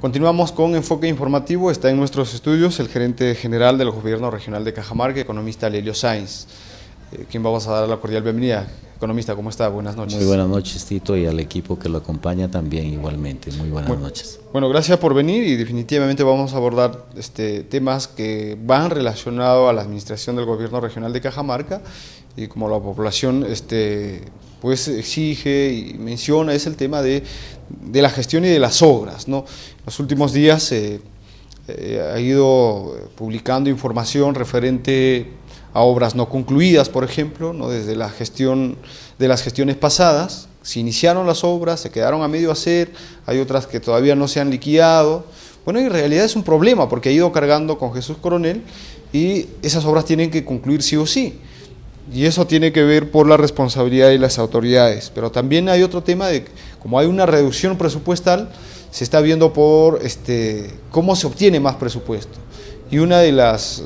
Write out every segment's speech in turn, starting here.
Continuamos con Enfoque Informativo. Está en nuestros estudios el gerente general del Gobierno Regional de Cajamarca, economista Lelio Sáenz, quien vamos a dar la cordial bienvenida. Economista, ¿cómo está? Buenas noches. Muy buenas noches, Tito, y al equipo que lo acompaña también igualmente. Muy buenas noches. Bueno, gracias por venir y definitivamente vamos a abordar temas que van relacionados a la administración del Gobierno Regional de Cajamarca y como la población pues exige y menciona, es el tema de la gestión y de las obras, ¿no? Los últimos días ha ido publicando información referente a obras no concluidas, por ejemplo, ¿no? Desde la gestión de las gestiones pasadas, se iniciaron las obras, se quedaron a medio hacer, hay otras que todavía no se han liquidado. Bueno, en realidad es un problema porque ha ido cargando con Jesús Coronel y esas obras tienen que concluir sí o sí. Y eso tiene que ver por la responsabilidad de las autoridades. Pero también hay otro tema de, como hay una reducción presupuestal, se está viendo por cómo se obtiene más presupuesto. Y una de las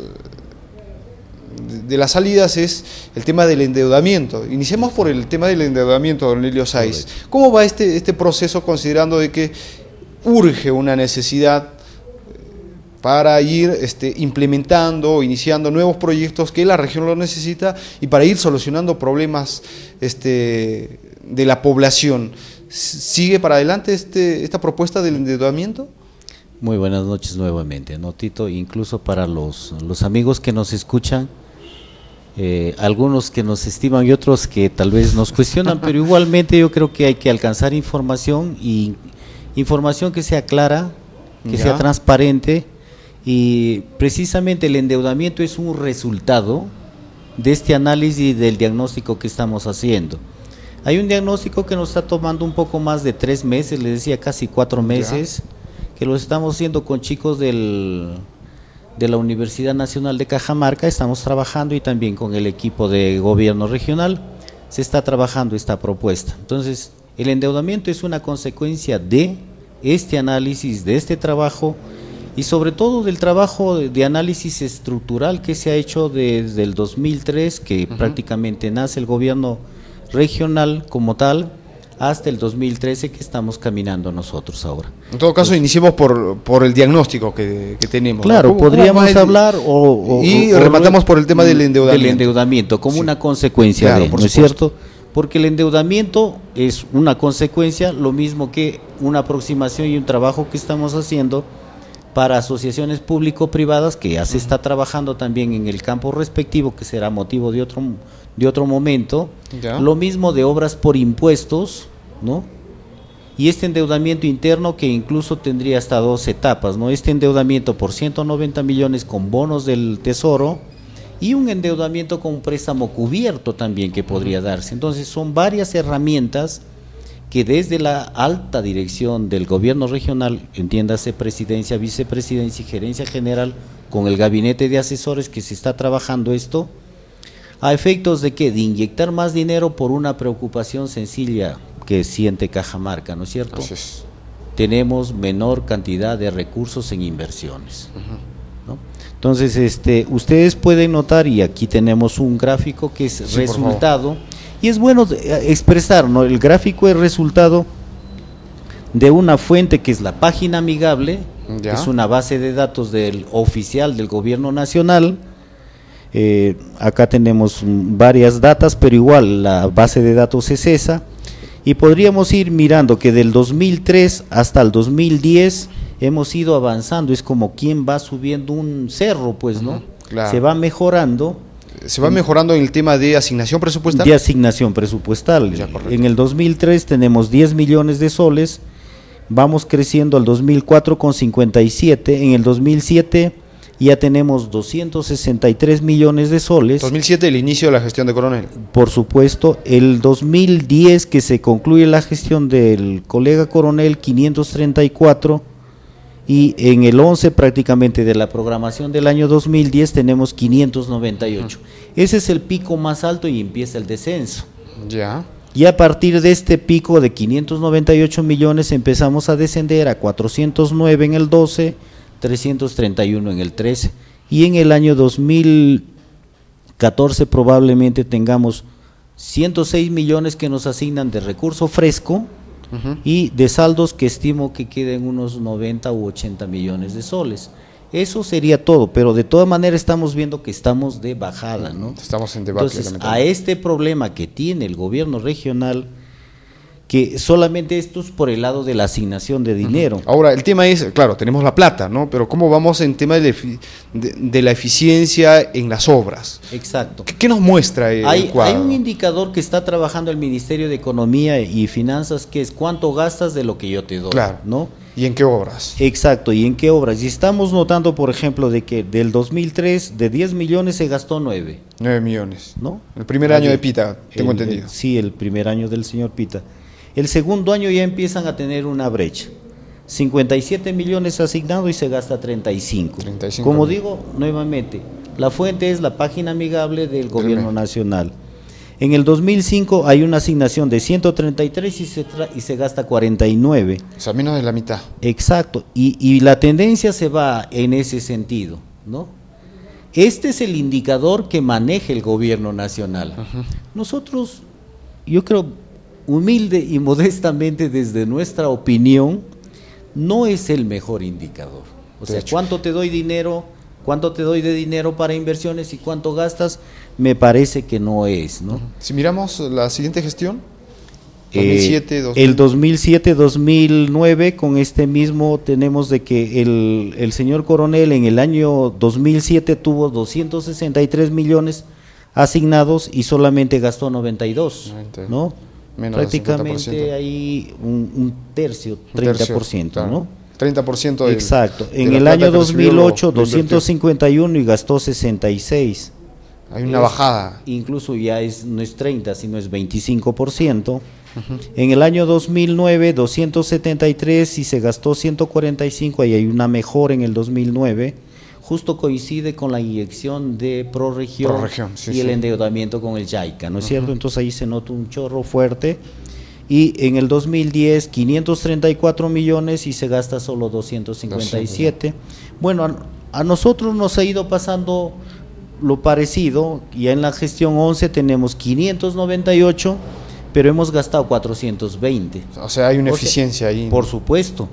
salidas es el tema del endeudamiento. Iniciemos por el tema del endeudamiento, don Lelio Sáenz. ¿Cómo va este proceso, considerando de que urge una necesidad para ir implementando o iniciando nuevos proyectos que la región lo necesita y para ir solucionando problemas de la población? ¿Sigue para adelante esta propuesta del endeudamiento? Muy buenas noches nuevamente, ¿no, Tito? Incluso para los amigos que nos escuchan, algunos que nos estiman y otros que tal vez nos cuestionan, pero igualmente yo creo que hay que alcanzar información y información que sea clara, que sea transparente, y precisamente el endeudamiento es un resultado de este análisis del diagnóstico que estamos haciendo. Hay un diagnóstico que nos está tomando un poco más de 3 meses, les decía casi 4 meses, que lo estamos haciendo con chicos de la Universidad Nacional de Cajamarca. Estamos trabajando y también con el equipo de gobierno regional se está trabajando esta propuesta. Entonces, el endeudamiento es una consecuencia de este análisis, de este trabajo y sobre todo del trabajo de análisis estructural que se ha hecho desde el 2003, que prácticamente nace el gobierno regional como tal, hasta el 2013 que estamos caminando nosotros ahora. En todo caso, iniciemos por el diagnóstico que tenemos. Claro, ¿no? Podríamos hablar y rematamos por el tema del endeudamiento. Del endeudamiento como una consecuencia ¿no es cierto? Porque el endeudamiento es una consecuencia, lo mismo que una aproximación y un trabajo que estamos haciendo para asociaciones público-privadas, que ya se está trabajando también en el campo respectivo, que será motivo de otro momento. Lo mismo de obras por impuestos, ¿no? Y este endeudamiento interno que incluso tendría hasta 2 etapas, ¿no? Este endeudamiento por 190 millones con bonos del Tesoro y un endeudamiento con un préstamo cubierto también que podría darse. Entonces son varias herramientas que desde la alta dirección del gobierno regional, entiéndase presidencia, vicepresidencia y gerencia general, con el gabinete de asesores que se está trabajando esto, a efectos de que de inyectar más dinero por una preocupación sencilla que siente Cajamarca, ¿no es cierto? Tenemos menor cantidad de recursos en inversiones, ¿no? Entonces, ustedes pueden notar, y aquí tenemos un gráfico que es resultado, y es bueno expresar, ¿no? El gráfico es resultado de una fuente que es la página amigable, que es una base de datos oficial del gobierno nacional. Acá tenemos varias datas, pero igual la base de datos es esa, y podríamos ir mirando que del 2003 hasta el 2010 hemos ido avanzando. Es como quien va subiendo un cerro, pues, ¿no? Claro. Se va mejorando. ¿Se va mejorando en el tema de asignación presupuestal? De asignación presupuestal. En el 2003 tenemos 10 millones de soles, vamos creciendo al 2004 con 57, en el 2007 ya tenemos 263 millones de soles. 2007, el inicio de la gestión de Coronel. Por supuesto, el 2010 que se concluye la gestión del colega Coronel, 534, y en el 11 prácticamente de la programación del año 2010 tenemos 598. Ese es el pico más alto y empieza el descenso. Y a partir de este pico de 598 millones empezamos a descender a 409 en el 12, 331 en el 13, y en el año 2014 probablemente tengamos 106 millones que nos asignan de recurso fresco, y de saldos que estimo que queden unos 90 u 80 millones de soles. Eso sería todo, pero de todas maneras estamos viendo que estamos de bajada, ¿no? Estamos en debate. Entonces, a este problema que tiene el gobierno regional, que solamente esto es por el lado de la asignación de dinero. Ahora, el tema es, claro, tenemos la plata, ¿no? Pero ¿cómo vamos en tema de la eficiencia en las obras? Exacto. ¿Qué nos muestra el cuadro? Hay un indicador que está trabajando el Ministerio de Economía y Finanzas, que es cuánto gastas de lo que yo te doy, claro, ¿no? ¿Y en qué obras? Exacto, ¿y en qué obras? Y estamos notando, por ejemplo, de que del 2003, de 10 millones se gastó 9. 9 millones. ¿No? El primer año de Pita, tengo entendido. Sí, el primer año del señor Pita. El segundo año ya empiezan a tener una brecha. 57 millones asignado y se gasta 35. Como digo, nuevamente, la fuente es la página amigable del Gobierno Nacional. En el 2005 hay una asignación de 133 y se gasta 49. O sea, menos de la mitad. Exacto, y la tendencia se va en ese sentido, ¿no? Este es el indicador que maneja el Gobierno Nacional. Nosotros, yo creo, humilde y modestamente desde nuestra opinión, no es el mejor indicador. O sea, cuánto te doy de dinero para inversiones y cuánto gastas, me parece que no es, ¿no? Si miramos la siguiente gestión, 2007, el 2007-2009, con este mismo tenemos de que el señor Coronel en el año 2007 tuvo 263 millones asignados y solamente gastó 92, ¿no? Menos prácticamente hay un tercio, 30%, claro, ¿no? 30%. Exacto. En el año 2008, 251 y gastó 66. Hay una bajada. Incluso ya no es 30, sino es 25%. En el año 2009, 273 y se gastó 145, ahí hay una mejora en el 2009. Justo coincide con la inyección de Proregión y el endeudamiento con el JICA, ¿no es cierto? Entonces ahí se nota un chorro fuerte. Y en el 2010, 534 millones y se gasta solo 257. Bueno, a nosotros nos ha ido pasando lo parecido. Ya en la gestión 11 tenemos 598, pero hemos gastado 420. O sea, hay una eficiencia ahí. Por supuesto.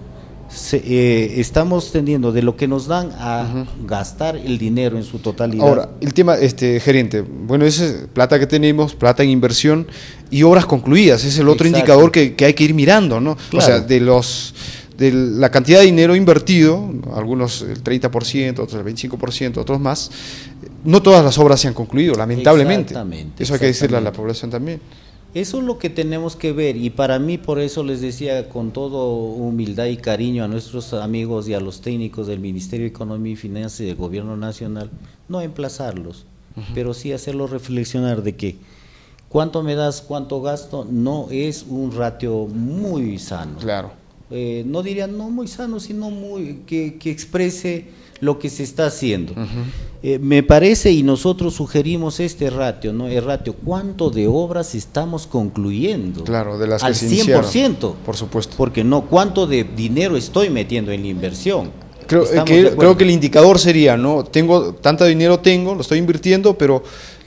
Estamos tendiendo de lo que nos dan a gastar el dinero en su totalidad. Ahora, el tema, gerente, bueno, esa es plata que tenemos, plata en inversión y obras concluidas, es el otro indicador que hay que ir mirando, ¿no? Claro. O sea, de la cantidad de dinero invertido, algunos el 30%, otros el 25%, otros más, no todas las obras se han concluido, lamentablemente. Eso hay que decirle a la población también. Eso es lo que tenemos que ver, y para mí, por eso les decía con toda humildad y cariño a nuestros amigos y a los técnicos del Ministerio de Economía y Finanzas y del Gobierno Nacional, no emplazarlos, pero sí hacerlos reflexionar de que cuánto me das, cuánto gasto, no es un ratio muy sano. Claro. No diría no muy sano, sino muy que exprese lo que se está haciendo. Me parece, y nosotros sugerimos este ratio, ¿no? El ratio, ¿cuánto de obras estamos concluyendo? Claro, de las que al se iniciaron. 100%. Por supuesto. Porque no, ¿cuánto de dinero estoy metiendo en la inversión? Creo que el indicador sería, ¿no? Tanto dinero lo estoy invirtiendo, pero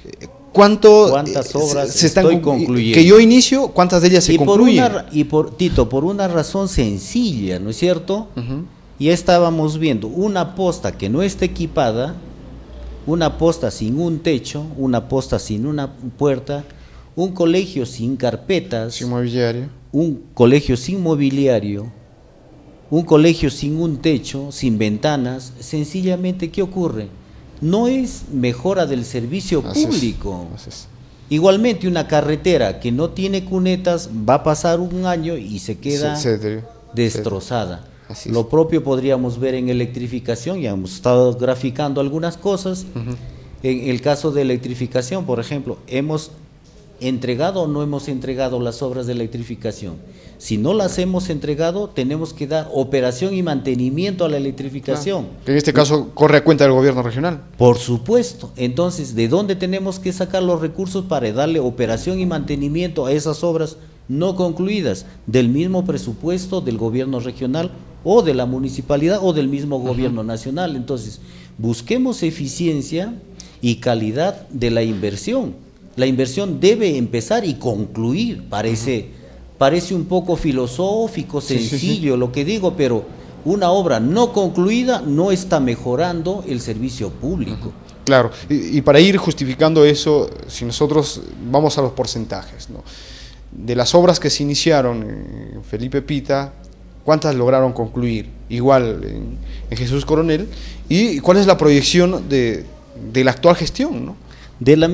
¿cuántas obras se están estoy concluyendo? Que yo inicio, ¿cuántas de ellas se concluyen? Por una razón sencilla, ¿no es cierto? Ya estábamos viendo una posta que no está equipada, una posta sin un techo, una posta sin una puerta, un colegio sin carpetas, sin mobiliario, un colegio sin mobiliario, un colegio sin un techo, sin ventanas. Sencillamente, ¿qué ocurre? No es mejora del servicio público. Así es. Igualmente, una carretera que no tiene cunetas va a pasar un año y se queda destrozada. Lo propio podríamos ver en electrificación, ya hemos estado graficando algunas cosas. En el caso de electrificación, por ejemplo, ¿hemos entregado o no hemos entregado las obras de electrificación? Si no las hemos entregado, tenemos que dar operación y mantenimiento a la electrificación. Que en este caso corre a cuenta del gobierno regional. Por supuesto. Entonces, ¿de dónde tenemos que sacar los recursos para darle operación y mantenimiento a esas obras no concluidas? Del mismo presupuesto del gobierno regional o de la municipalidad o del mismo gobierno nacional. Entonces, busquemos eficiencia y calidad de la inversión. La inversión debe empezar y concluir, parece parece un poco filosófico, sencillo lo que digo, pero una obra no concluida no está mejorando el servicio público. Claro, y para ir justificando eso, si nosotros vamos a los porcentajes, ¿no? De las obras que se iniciaron en Felipe Pita, ¿cuántas lograron concluir? Igual en Jesús Coronel, ¿y cuál es la proyección de la actual gestión, ¿no? Del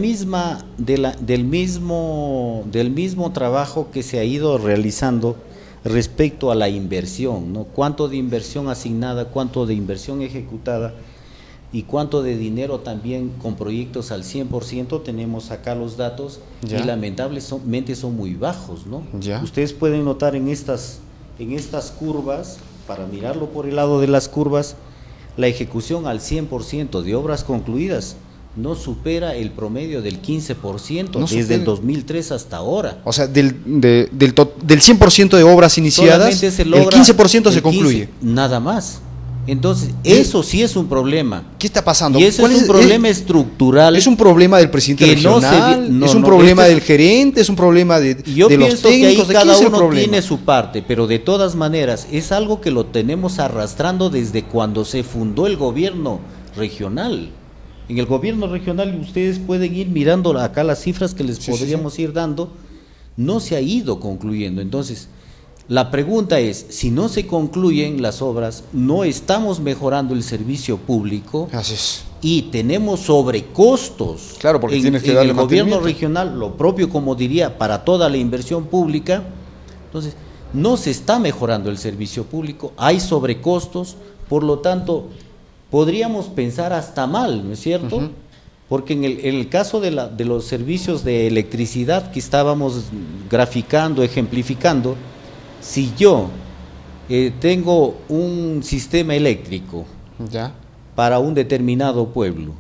mismo trabajo que se ha ido realizando respecto a la inversión, ¿no? Cuánto de inversión asignada, cuánto de inversión ejecutada y cuánto de dinero también con proyectos al 100%, tenemos acá los datos y lamentablemente son muy bajos, ¿no? Ustedes pueden notar en estas curvas, para mirarlo por el lado de las curvas, la ejecución al 100% de obras concluidas no supera el promedio del 15% desde el 2003 hasta ahora. O sea, del 100% de obras iniciadas, el 15% se concluye. Nada más. Entonces, eso sí es un problema. ¿Qué está pasando? Y eso es un problema estructural. ¿Es un problema del presidente regional? ¿Es un problema del gerente? ¿Es un problema de los técnicos? Yo pienso que ahí cada uno tiene su parte, pero de todas maneras es algo que lo tenemos arrastrando desde cuando se fundó el gobierno regional. En el gobierno regional, ustedes pueden ir mirando acá las cifras que les podríamos ir dando, no se ha ido concluyendo. Entonces, la pregunta es, si no se concluyen las obras, no estamos mejorando el servicio público. Así es. Y tenemos sobrecostos. Claro, porque tienes que darle el gobierno regional, lo propio como diría, para toda la inversión pública. Entonces, no se está mejorando el servicio público, hay sobrecostos, por lo tanto, podríamos pensar hasta mal, ¿no es cierto? Porque en el caso de los servicios de electricidad que estábamos graficando, ejemplificando, si yo tengo un sistema eléctrico para un determinado pueblo,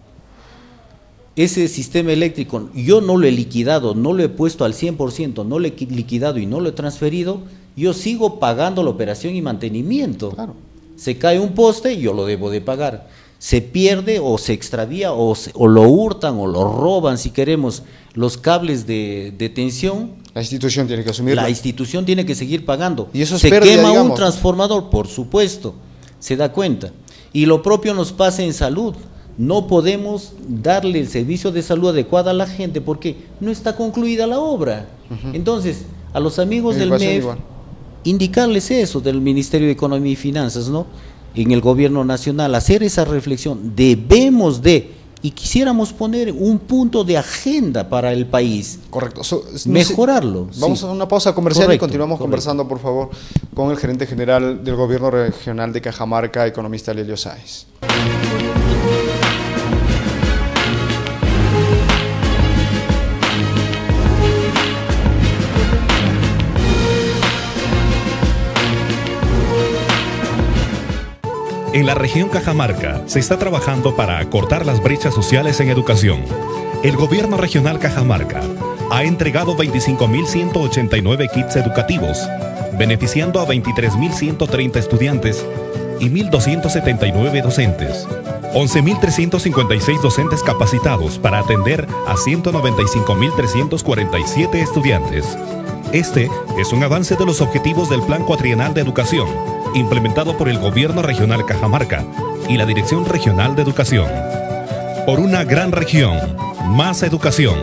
ese sistema eléctrico yo no lo he liquidado, no lo he puesto al 100%, no lo he liquidado y no lo he transferido, yo sigo pagando la operación y mantenimiento. Claro. Se cae un poste, yo lo debo de pagar. Se pierde o se extravía o lo hurtan o lo roban, si queremos, los cables de tensión. La institución tiene que asumirlo. La institución tiene que seguir pagando. ¿Y eso es se pérdida, quema digamos? Un transformador, por supuesto, se da cuenta. Y lo propio nos pasa en salud. No podemos darle el servicio de salud adecuado a la gente porque no está concluida la obra. Entonces, a los amigos del MEF, indicarles eso del Ministerio de Economía y Finanzas, ¿no? En el gobierno nacional, hacer esa reflexión. Debemos y quisiéramos poner un punto de agenda para el país. Correcto. Mejorarlo. Vamos a una pausa comercial y continuamos conversando, por favor, con el gerente general del gobierno regional de Cajamarca, economista Lelio Sáez. En la región Cajamarca se está trabajando para acortar las brechas sociales en educación. El gobierno regional Cajamarca ha entregado 25.189 kits educativos, beneficiando a 23.130 estudiantes y 1.279 docentes. 11.356 docentes capacitados para atender a 195.347 estudiantes. Este es un avance de los objetivos del Plan Cuatrienal de Educación, implementado por el Gobierno Regional Cajamarca y la Dirección Regional de Educación. Por una gran región, más educación.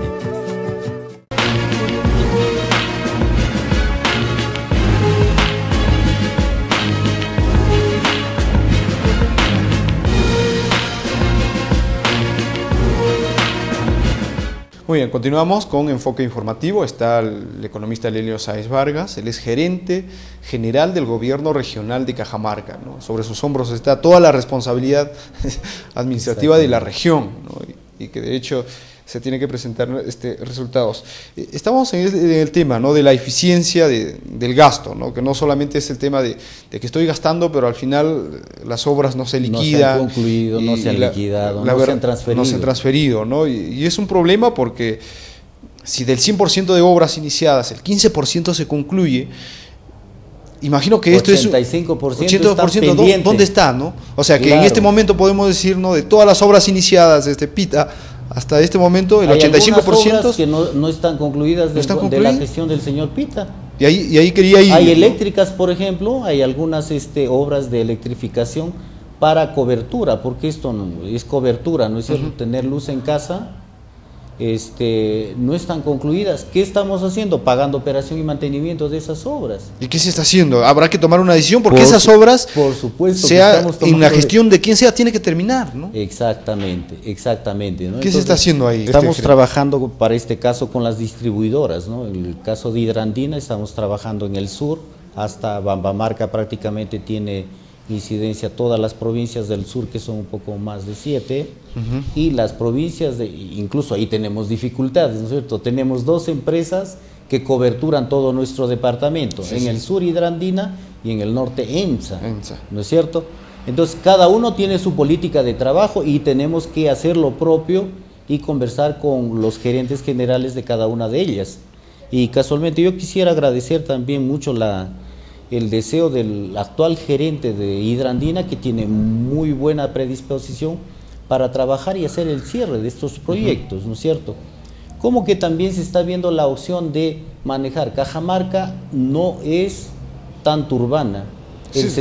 Muy bien, continuamos con Enfoque Informativo. Está el economista Lelio Sáez Vargas, él es gerente general del gobierno regional de Cajamarca, ¿no? Sobre sus hombros está toda la responsabilidad administrativa de la región, ¿no? Y que de hecho se tiene que presentar resultados. Estamos en el tema, ¿no?, de la eficiencia del gasto, ¿no?, que no solamente es el tema de que estoy gastando, pero al final las obras no se liquidan. No se han concluido, no se han liquidado, no se han transferido. No se han transferido, ¿no? Y es un problema porque si del 100% de obras iniciadas el 15% se concluye, imagino que esto 85% ¿dónde está, no? O sea, que claro, en este momento podemos decir, ¿no?, de todas las obras iniciadas Pita, hasta este momento el 85% que no están concluidas de la gestión del señor Pita. Y ahí quería ir. Hay eléctricas, por ejemplo, hay algunas obras de electrificación para cobertura, porque esto no, es cobertura, ¿no es cierto? Tener luz en casa no están concluidas. ¿Qué estamos haciendo? Pagando operación y mantenimiento de esas obras. ¿Y qué se está haciendo? Habrá que tomar una decisión porque esas obras, por supuesto, sea en la gestión de quien sea, tiene que terminar, ¿no? Exactamente, ¿no? ¿Qué Entonces, se está haciendo ahí? Estamos trabajando para este caso con las distribuidoras, ¿no? En el caso de Hidrandina estamos trabajando en el sur, hasta Bambamarca prácticamente tiene incidencia todas las provincias del sur, que son un poco más de 7, y las provincias, incluso ahí tenemos dificultades, ¿no es cierto? Tenemos 2 empresas que coberturan todo nuestro departamento, en el sur Hidrandina y en el norte EMSA, ¿no es cierto? Entonces cada uno tiene su política de trabajo y tenemos que hacer lo propio y conversar con los gerentes generales de cada una de ellas. Y casualmente yo quisiera agradecer también mucho el deseo del actual gerente de Hidrandina, que tiene muy buena predisposición para trabajar y hacer el cierre de estos proyectos, ¿no es cierto? Como que también se está viendo la opción de manejar. Cajamarca no es tanto urbana. El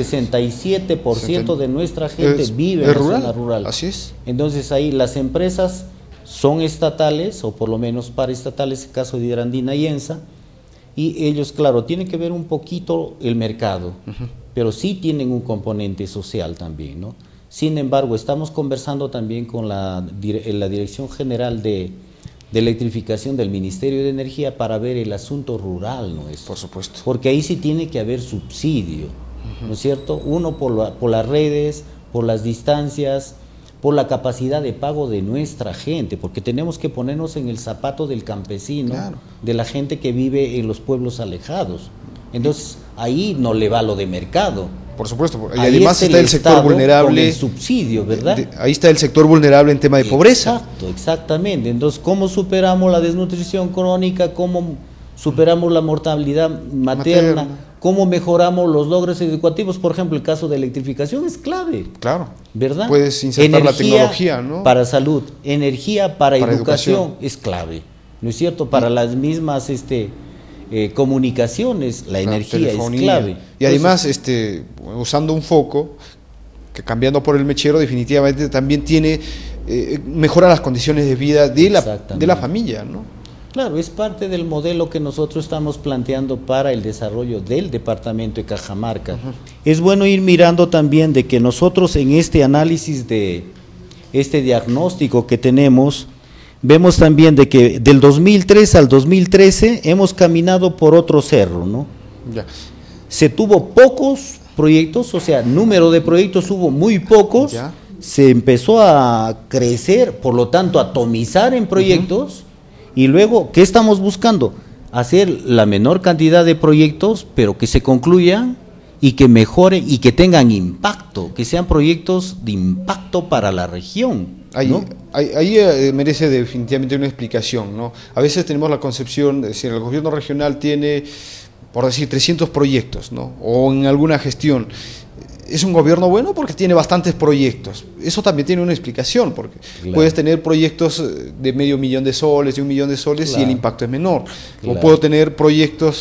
67% de nuestra gente vive en la zona rural. Así es. Entonces ahí las empresas son estatales, o por lo menos paraestatales, el caso de Hidrandina y ENSA, y ellos, claro, tienen que ver un poquito el mercado, pero sí tienen un componente social también, ¿no? Sin embargo, estamos conversando también con la Dirección General de Electrificación del Ministerio de Energía para ver el asunto rural, ¿no es? Por supuesto. Porque ahí sí tiene que haber subsidio, ¿no es cierto? Uno por las redes, por las distancias, por la capacidad de pago de nuestra gente, porque tenemos que ponernos en el zapato del campesino, claro, de la gente que vive en los pueblos alejados. Entonces, ahí no le va lo de mercado. Por supuesto, y además está el sector vulnerable. Con el subsidio, ¿verdad? Ahí está el sector vulnerable en tema de pobreza. Exacto, exactamente. Entonces, ¿cómo superamos la desnutrición crónica? ¿Cómo superamos la mortalidad materna? ¿Cómo mejoramos los logros educativos? Por ejemplo, el caso de electrificación es clave. Claro. ¿Verdad? Puedes insertar la tecnología, ¿no? Para salud, energía para educación es clave, ¿no es cierto? Para las mismas comunicaciones, la energía es clave. Y además, usando un foco, que cambiando por el mechero, definitivamente también tiene mejora las condiciones de vida de la familia, ¿no? Claro, es parte del modelo que nosotros estamos planteando para el desarrollo del departamento de Cajamarca. Es bueno ir mirando también de que nosotros en este análisis de este diagnóstico que tenemos, vemos también de que del 2003 al 2013 hemos caminado por otro cerro, ¿no? Ya. Se tuvo pocos proyectos, o sea, número de proyectos hubo muy pocos, ya. Se empezó a crecer, por lo tanto, a atomizar en proyectos. Y luego, ¿qué estamos buscando? Hacer la menor cantidad de proyectos, pero que se concluyan y que mejoren y que tengan impacto, que sean proyectos de impacto para la región, ¿no? Ahí merece definitivamente una explicación, ¿no? A veces tenemos la concepción, es decir, el gobierno regional tiene, por decir, 300 proyectos, ¿no? O en alguna gestión. Es un gobierno bueno porque tiene bastantes proyectos. Eso también tiene una explicación, porque claro, puedes tener proyectos de $500,000 de soles, de $1 millón de soles, claro, y el impacto es menor. Claro. O puedo tener proyectos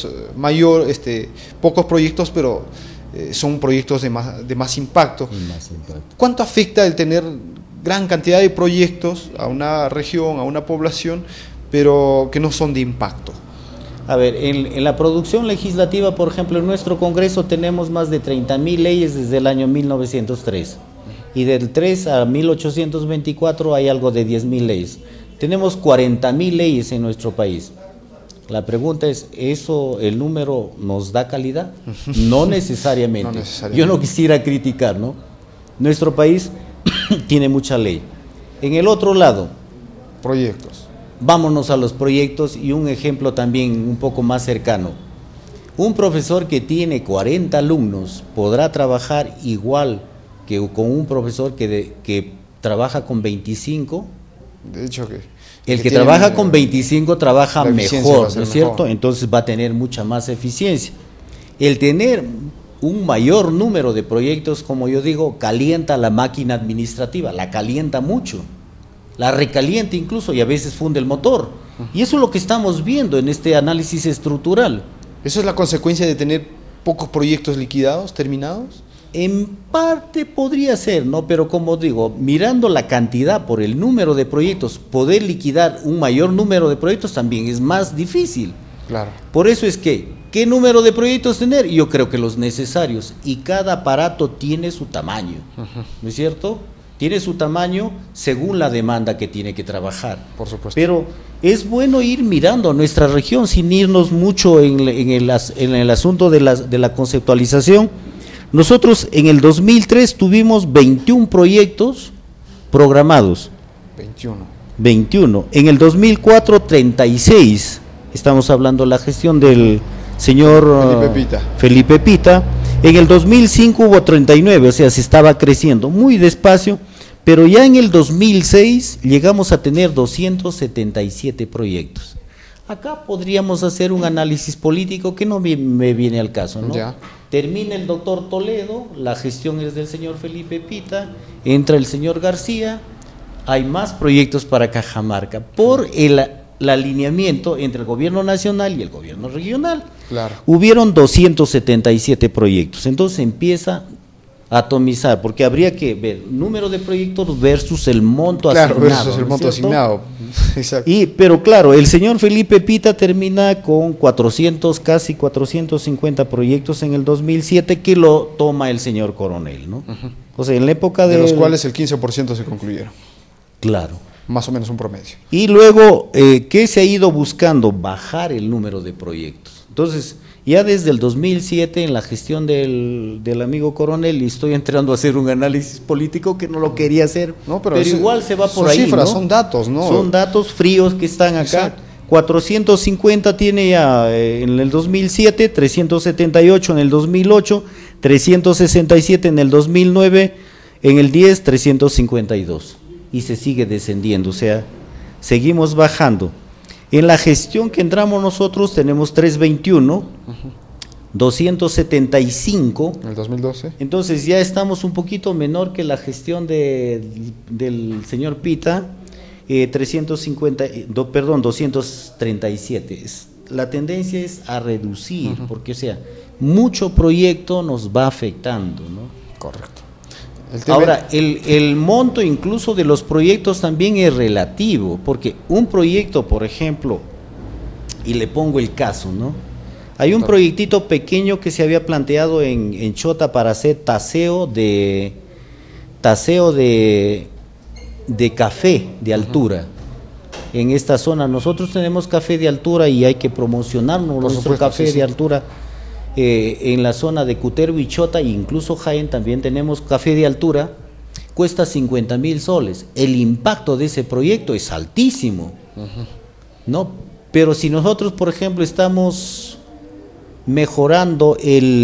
pocos proyectos, pero son proyectos de más impacto. ¿Cuánto afecta el tener gran cantidad de proyectos a una región, a una población, pero que no son de impacto? A ver, en la producción legislativa, por ejemplo, en nuestro Congreso tenemos más de 30.000 leyes desde el año 1903. Y del 3 a 1824 hay algo de 10.000 leyes. Tenemos 40.000 leyes en nuestro país. La pregunta es, ¿eso, el número, nos da calidad? No necesariamente. No necesariamente. Yo no quisiera criticar, ¿no? Nuestro país tiene mucha ley. En el otro lado, proyectos. Vámonos a los proyectos y un ejemplo también un poco más cercano. Un profesor que tiene 40 alumnos podrá trabajar igual que con un profesor que trabaja con 25. De hecho, el que trabaja con 25 trabaja mejor, ¿no es cierto? Entonces va a tener mucha más eficiencia. El tener un mayor número de proyectos, como yo digo, calienta la máquina administrativa, la calienta mucho. La recalienta incluso y a veces funde el motor. Y eso es lo que estamos viendo en este análisis estructural. ¿Eso es la consecuencia de tener pocos proyectos liquidados, terminados? En parte podría ser, ¿no? Pero como digo, mirando la cantidad por el número de proyectos, poder liquidar un mayor número de proyectos también es más difícil. Claro. Por eso es que, ¿qué número de proyectos tener? Yo creo que los necesarios, y cada aparato tiene su tamaño, ¿no es cierto? Tiene su tamaño según la demanda que tiene que trabajar. Por supuesto. Pero es bueno ir mirando a nuestra región sin irnos mucho en el asunto de la conceptualización. Nosotros en el 2003 tuvimos 21 proyectos programados. 21. En el 2004, 36. Estamos hablando de la gestión del señor Felipe Pita. En el 2005 hubo 39, o sea, se estaba creciendo muy despacio, pero ya en el 2006 llegamos a tener 277 proyectos. Acá podríamos hacer un análisis político que no me viene al caso, ¿no? Ya. Termina el doctor Toledo, la gestión es del señor Felipe Pita, entra el señor García, hay más proyectos para Cajamarca por el alineamiento entre el gobierno nacional y el gobierno regional. Claro. Hubieron 277 proyectos, entonces empieza a atomizar, porque habría que ver número de proyectos versus el monto asignado. Claro, versus el monto asignado. Exacto. Pero claro, el señor Felipe Pita termina con 400, casi 450 proyectos en el 2007 que lo toma el señor Coronel, ¿no? O sea, en la época de los cuales el 15% se concluyeron. Claro. Más o menos un promedio. Y luego, ¿qué se ha ido buscando? Bajar el número de proyectos. Entonces, ya desde el 2007, en la gestión del amigo Coronel, y estoy entrando a hacer un análisis político que no lo quería hacer, no, pero igual se va por ahí. Son cifras, ¿no? Son datos, ¿no? Son datos fríos que están acá. Exacto. 450 tiene ya en el 2007, 378 en el 2008, 367 en el 2009, en el 10, 352. Y se sigue descendiendo, o sea, seguimos bajando. En la gestión que entramos nosotros tenemos 321, 275. En el 2012. Entonces ya estamos un poquito menor que la gestión del señor Pita, 237. La tendencia es a reducir, porque o sea, mucho proyecto nos va afectando, ¿no? Correcto. Ahora, el monto incluso de los proyectos también es relativo, porque un proyecto, por ejemplo, y le pongo el caso, ¿no? Hay un proyectito pequeño que se había planteado en Chota para hacer taseo de café de altura. En esta zona nosotros tenemos café de altura y hay que promocionarnos nuestro café de altura. En la zona de Cutervo y Chota, e incluso Jaén también tenemos café de altura, cuesta 50,000 soles. El impacto de ese proyecto es altísimo, ¿no? Pero si nosotros, por ejemplo, estamos mejorando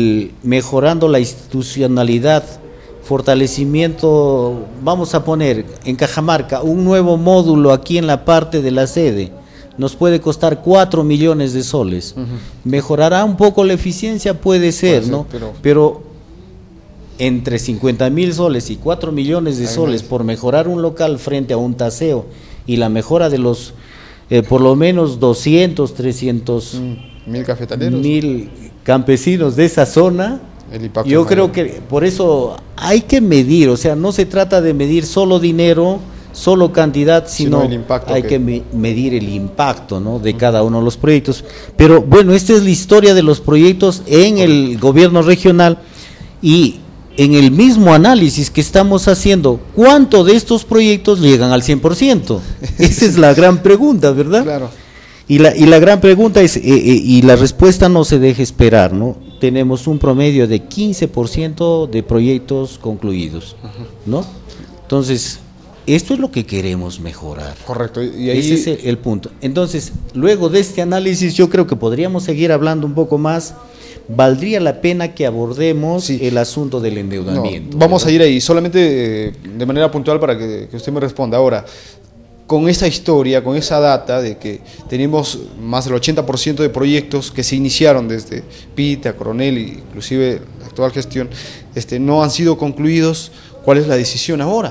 la institucionalidad, fortalecimiento, vamos a poner en Cajamarca un nuevo módulo aquí en la parte de la sede, nos puede costar 4 millones de soles. ¿Mejorará un poco la eficiencia? Puede ser, ¿no? Pero entre 50,000 soles y 4 millones de soles por mejorar un local frente a un taseo y la mejora de los por lo menos 200, 300 mil cafetaleros, 1,000 campesinos de esa zona, yo creo que por eso hay que medir, o sea, no se trata de medir solo dinero, solo cantidad, sino hay que medir el impacto, ¿no?, de cada uno de los proyectos. Pero bueno, esta es la historia de los proyectos en el gobierno regional, y en el mismo análisis que estamos haciendo, ¿cuánto de estos proyectos llegan al 100%? Esa es la gran pregunta, ¿verdad? Claro. Y la gran pregunta es, y la respuesta no se deja esperar, ¿no? Tenemos un promedio de 15% de proyectos concluidos, ¿no? Entonces, esto es lo que queremos mejorar. Correcto. Y ahí... Ese es el punto. Entonces, luego de este análisis, yo creo que podríamos seguir hablando un poco más. Valdría la pena que abordemos el asunto del endeudamiento. No, vamos a ir ahí, solamente de manera puntual para que usted me responda. Ahora, con esta historia, con esa data de que tenemos más del 80% de proyectos que se iniciaron desde Pita, Coronel, inclusive la actual gestión, no han sido concluidos, ¿cuál es la decisión ahora?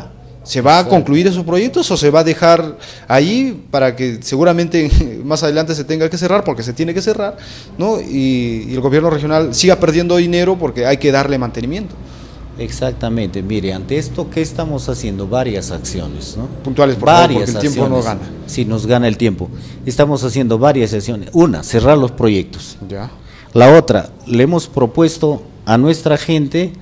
¿Se va a concluir esos proyectos o se va a dejar ahí para que seguramente más adelante se tenga que cerrar, porque se tiene que cerrar, ¿no? Y el gobierno regional siga perdiendo dinero porque hay que darle mantenimiento? Exactamente, mire, ante esto, ¿qué estamos haciendo? Varias acciones, ¿no? Puntuales, por favor, porque el tiempo no gana. Sí, nos gana el tiempo. Estamos haciendo varias acciones. Una, cerrar los proyectos. Ya. La otra, le hemos propuesto a nuestra gente,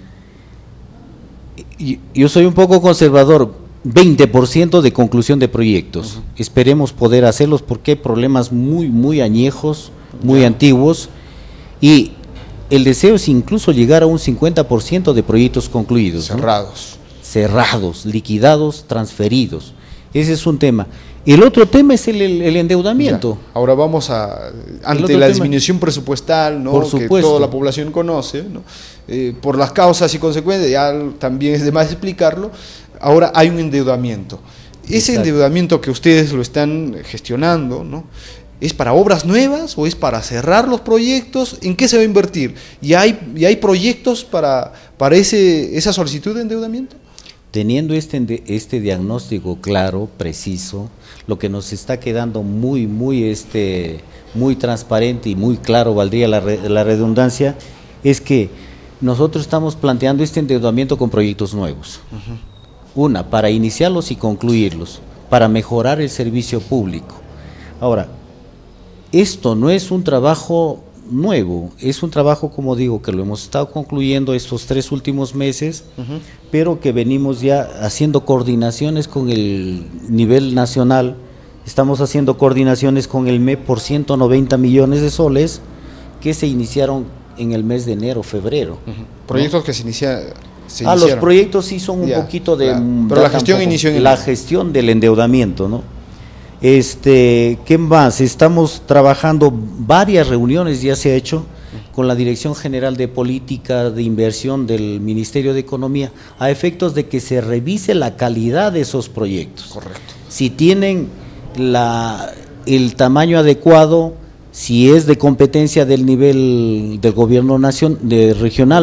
yo soy un poco conservador, 20% de conclusión de proyectos. Esperemos poder hacerlos porque hay problemas muy añejos, muy antiguos, y el deseo es incluso llegar a un 50% de proyectos concluidos. Cerrados. ¿No? Cerrados, liquidados, transferidos. Ese es un tema. El otro tema es el endeudamiento. Ya. Ahora vamos ante la disminución presupuestal, ¿no? Por supuesto. Que toda la población conoce, ¿no? Por las causas y consecuencias, ya también es de más explicarlo. Ahora hay un endeudamiento. Ese endeudamiento que ustedes lo están gestionando, ¿no? ¿Es para obras nuevas o es para cerrar los proyectos? ¿En qué se va a invertir? ¿Y hay proyectos para esa solicitud de endeudamiento? Teniendo este diagnóstico claro, preciso, lo que nos está quedando muy transparente y muy claro, valdría la redundancia, es que nosotros estamos planteando este endeudamiento con proyectos nuevos. Una, para iniciarlos y concluirlos, para mejorar el servicio público. Ahora, esto no es un trabajo nuevo, es un trabajo, como digo, que lo hemos estado concluyendo estos 3 últimos meses, pero que venimos ya haciendo coordinaciones con el nivel nacional. Estamos haciendo coordinaciones con el MEP por 190 millones de soles que se iniciaron en el mes de enero, febrero. Proyectos, ¿no? Que se iniciaron. Los proyectos sí son un poquito de... Claro. Pero la gestión inició en la gestión del endeudamiento, ¿no? ¿Qué más? Estamos trabajando, varias reuniones ya se ha hecho con la Dirección General de Política de Inversión del Ministerio de Economía, a efectos de que se revise la calidad de esos proyectos. Correcto. Si tienen el tamaño adecuado, si es de competencia del nivel del gobierno regional,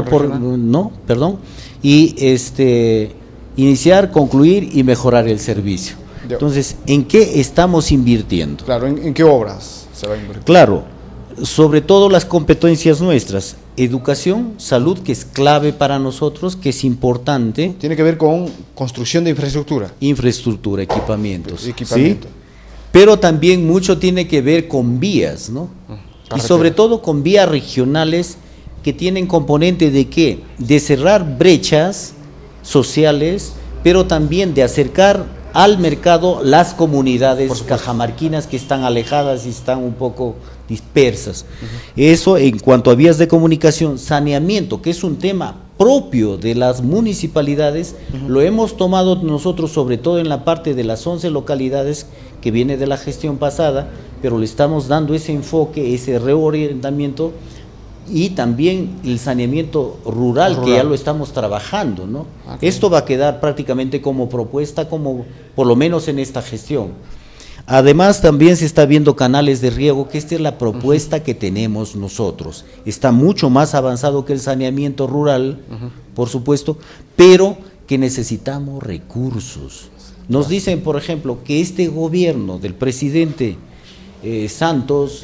y iniciar, concluir y mejorar el servicio. Entonces, ¿en qué estamos invirtiendo? Claro, ¿en qué obras se va a invertir? Claro, sobre todo las competencias nuestras, educación, salud, que es clave para nosotros, que es importante. Tiene que ver con construcción de infraestructura. Infraestructura, equipamientos. Equipamiento. ¿Sí? Pero también mucho tiene que ver con vías, ¿no? Y sobre todo con vías regionales que tienen componente de ¿qué? De cerrar brechas sociales, pero también de acercar al mercado las comunidades cajamarquinas que están alejadas y están un poco dispersas. Eso en cuanto a vías de comunicación. Saneamiento, que es un tema propio de las municipalidades, lo hemos tomado nosotros sobre todo en la parte de las 11 localidades que viene de la gestión pasada, pero le estamos dando ese enfoque, ese reorientamiento, y también el saneamiento rural, que ya lo estamos trabajando, ¿no? Esto va a quedar prácticamente como propuesta, como por lo menos en esta gestión. Además, también se está viendo canales de riego, que esta es la propuesta que tenemos nosotros. Está mucho más avanzado que el saneamiento rural, por supuesto, pero que necesitamos recursos. Nos dicen, por ejemplo, que este gobierno del presidente Santos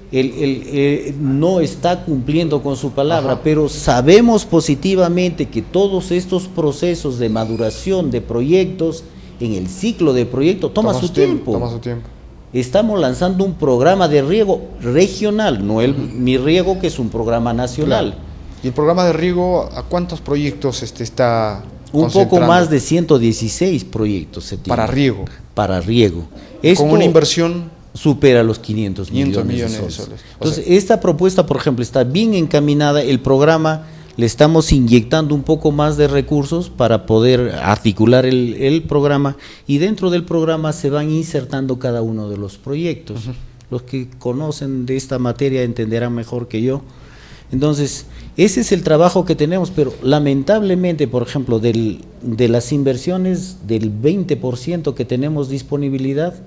no está cumpliendo con su palabra, pero sabemos positivamente que todos estos procesos de maduración de proyectos, en el ciclo de proyecto, toma su tiempo. Estamos lanzando un programa de riego regional, no Mi Riego, que es un programa nacional. Claro. ¿Y el programa de riego a cuántos proyectos está un poco más de 116 proyectos se tiene. Para riego. Para riego. Con una inversión supera los 500 millones de soles. Entonces, esta propuesta, por ejemplo, está bien encaminada. El programa le estamos inyectando un poco más de recursos para poder articular el programa, y dentro del programa se van insertando cada uno de los proyectos. Los que conocen de esta materia entenderán mejor que yo. Entonces, ese es el trabajo que tenemos, pero lamentablemente, por ejemplo, de las inversiones del 20% que tenemos disponibilidad,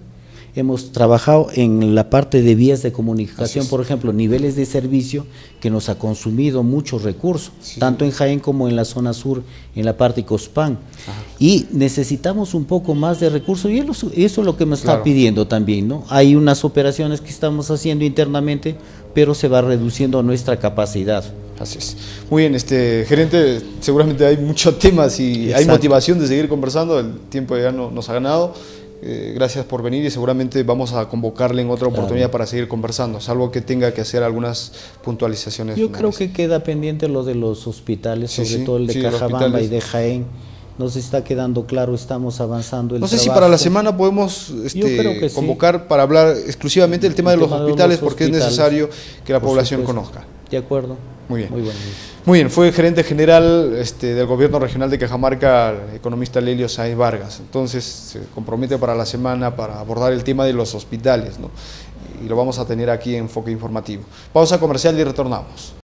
hemos trabajado en la parte de vías de comunicación, por ejemplo, niveles de servicio que nos ha consumido muchos recursos, tanto en Jaén como en la zona sur, en la parte Cospán. Y necesitamos un poco más de recursos, y eso es lo que me está pidiendo también, ¿no? Hay unas operaciones que estamos haciendo internamente, pero se va reduciendo nuestra capacidad. Así es. Muy bien, gerente, seguramente hay muchos temas y hay motivación de seguir conversando, el tiempo ya nos ha ganado. Gracias por venir y seguramente vamos a convocarle en otra oportunidad para seguir conversando, salvo que tenga que hacer algunas puntualizaciones. Yo creo que queda pendiente lo de los hospitales, sobre todo el de Cajabamba y de Jaén. Nos está quedando claro, estamos avanzando el trabajo. No sé si para la semana podemos convocar para hablar exclusivamente del tema de los hospitales, porque es necesario que la población conozca. De acuerdo. Muy bien. Muy bien, fue el gerente general del Gobierno Regional de Cajamarca, el economista Lelio Sáenz Vargas. Entonces se compromete para la semana para abordar el tema de los hospitales, ¿no? Y lo vamos a tener aquí en Enfoque Informativo. Pausa comercial y retornamos.